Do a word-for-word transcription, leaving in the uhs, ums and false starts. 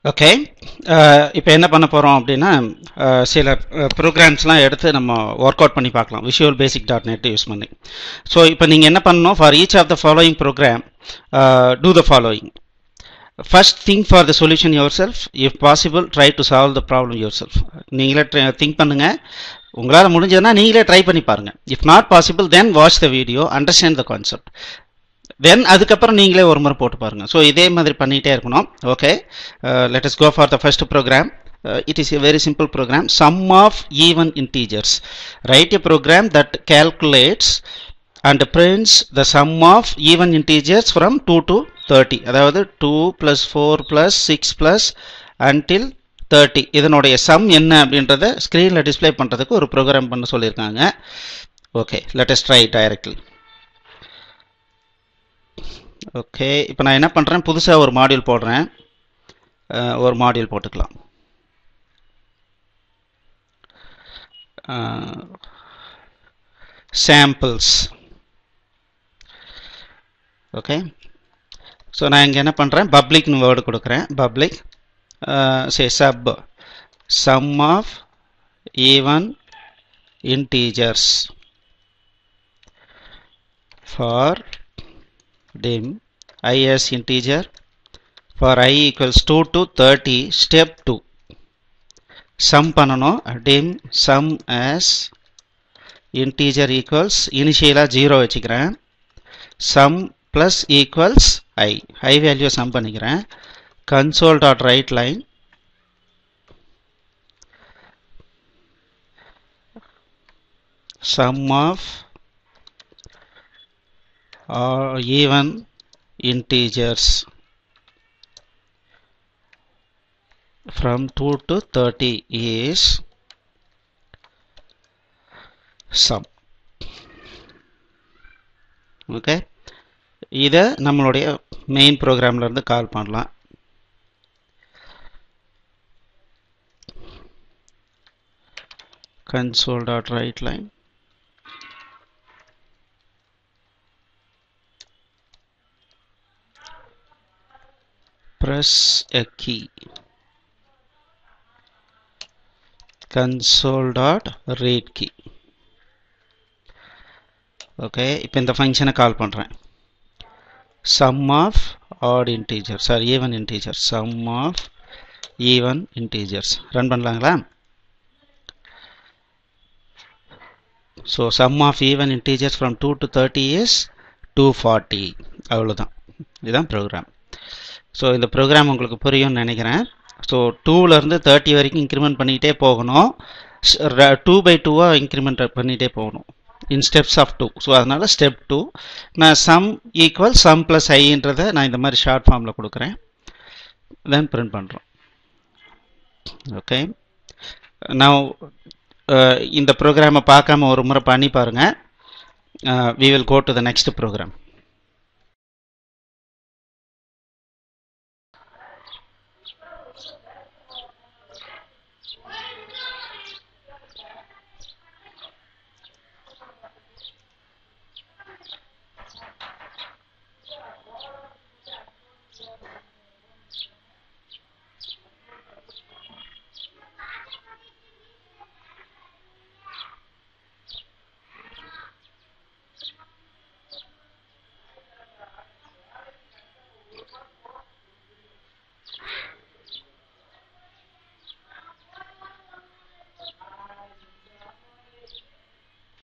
Okay, இப்போ என்ன பண்ண போகிறோம் அப்படின்னா சில ப்ரோக்ராம்ஸ்லாம் எடுத்து நம்ம ஒர்க் அவுட் பண்ணி பார்க்கலாம் visual basic dot net use பண்ணி. ஸோ இப்போ நீங்கள் என்ன பண்ணணும், for each of the following program to the following. First, think for the solution yourself. If possible, try to solve the problem yourself. நீங்களே think பண்ணுங்க, உங்களால் முடிஞ்சதுன்னா நீங்களே ட்ரை பண்ணி பாருங்க. If not possible, then watch the video, understand the concept. Then அதுக்கப்புறம் நீங்களே ஒரு முறை போட்டு பாருங்க. ஸோ இதே மாதிரி பண்ணிகிட்டே இருக்கணும். Okay, let us go for the first program. Uh, it is a very simple program. Sum of even integers. Write a program that calculates and prints the sum of even integers from two to thirty. அதாவது two plus four plus six plus until thirty. இதனுடைய sum என்ன அப்படின்றத ஸ்க்ரீனில் display பண்ணுறதுக்கு ஒரு program பண்ண சொல்லியிருக்காங்க. Okay, let us try directly. Okay, இப்போ நான் என்ன பண்ணுறேன், புதுசாக ஒரு மாடியூல் போடுறேன். ஒரு மாடியூல் போட்டுக்கலாம். சாம்பிள்ஸ். ஓகே, ஸோ நான் இங்கே என்ன பண்ணுறேன், பப்ளிக்னு வேர்டு கொடுக்குறேன். பப்ளிக் சே sub sum of even integers for dim I as integer for I equals two to thirty. Step two, sum பண்ணணும். dim sum as integer equals initial zero வச்சுக்கிறேன். sum plus equals I. I value sum பண்ணிக்கிறேன். console dot write line sum of or even integers from two to thirty is sum. ஓகே, இதை நம்மளுடைய main ப்ரோக்ராம்ல இருந்து கால் பண்ணலாம். console dot write line press a key. console dot read key. ஓகே, இப்போ இந்த ஃபங்க்ஷனை கால் பண்ணுறேன். sum of odd integers or even integers. sum of even integers run பண்ணலாங்களா? So sum of even integers from two to thirty is two forty. அவ்வளோதான், இதுதான் program. So இந்த program உங்களுக்கு புரியும்னு நினைக்கிறேன். ஸோ டூவிலேருந்து தேர்ட்டி வரைக்கும் இன்க்ரிமெண்ட் பண்ணிக்கிட்டே போகணும். டூ பை டூவாக இன்க்ரிமெண்ட் பண்ணிகிட்டே போகணும் in steps of two. So அதனால் ஸ்டெப் டூ நான் சம் ஈக்குவல் சம் ப்ளஸ் ஐன்றதை நான் இந்த மாதிரி ஷார்ட் ஃபார்மில் கொடுக்குறேன். தென் பிரிண்ட் பண்ணுறோம். ஓகே, நான் இந்த ப்ரோக்ராமை பார்க்காம ஒரு முறை பண்ணி பாருங்கள். We will go to the next program.